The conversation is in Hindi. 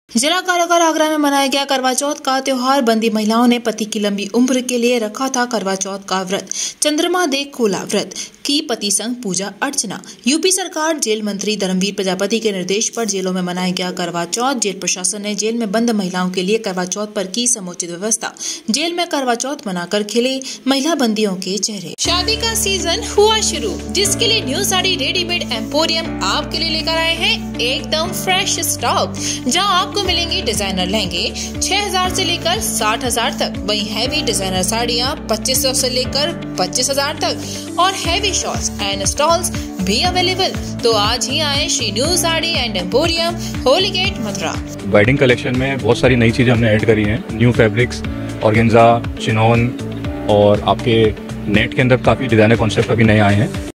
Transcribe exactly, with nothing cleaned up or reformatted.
जिला कारागार आगरा में मनाया गया करवा चौथ का त्योहार। बंदी महिलाओं ने पति की लंबी उम्र के लिए रखा था करवा चौथ का व्रत। चंद्रमा देख खोला व्रत की पति संग पूजा अर्चना। यूपी सरकार जेल मंत्री धर्मवीर प्रजापति के निर्देश पर जेलों में मनाया गया करवा चौथ। जेल प्रशासन ने जेल में बंद महिलाओं के लिए करवा चौथ पर की समुचित व्यवस्था। जेल में करवा चौथ मनाकर खिले महिला बंदियों के चेहरे। शादी का सीजन हुआ शुरू, जिसके लिए न्यू साड़ी रेडीमेड एम्पोरियम आपके लिए लेकर आए हैं एकदम फ्रेश स्टॉक, जहां आपको मिलेंगे डिजाइनर लहंगे छह हजार से लेकर साठ हजार तक, वहीं हैवी डिजाइनर साड़ियाँ पच्चीस सौ से लेकर पच्चीस हजार तक और हैवी शॉर्ट्स एंड स्टॉल्स भी अवेलेबल। तो आज ही आए Shri new sari and emporium, Holi gate, Mathura. Wedding collection में बहुत सारी नई चीजें हमने ऐड करी हैं। न्यू फैब्रिक्स, ऑर्गेन्जा, चिनोन और आपके नेट के अंदर काफी डिजाइनर कॉन्सेप्ट अभी नए आए हैं।